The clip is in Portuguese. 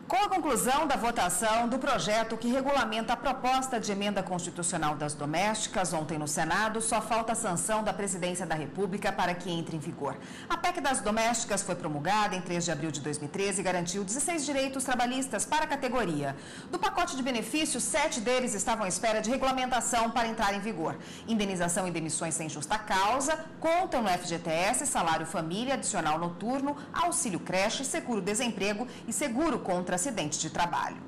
Com a conclusão da votação do projeto que regulamenta a proposta de emenda constitucional das domésticas ontem no Senado, só falta a sanção da Presidência da República para que entre em vigor. A PEC das domésticas foi promulgada em 3 de abril de 2013 e garantiu 16 direitos trabalhistas para a categoria. Do pacote de benefícios, 7 deles estavam à espera de regulamentação para entrar em vigor. Indenização e demissões sem justa causa, contam no FGTS, salário família, adicional noturno, auxílio creche, seguro-desemprego e seguro contra acidente de trabalho.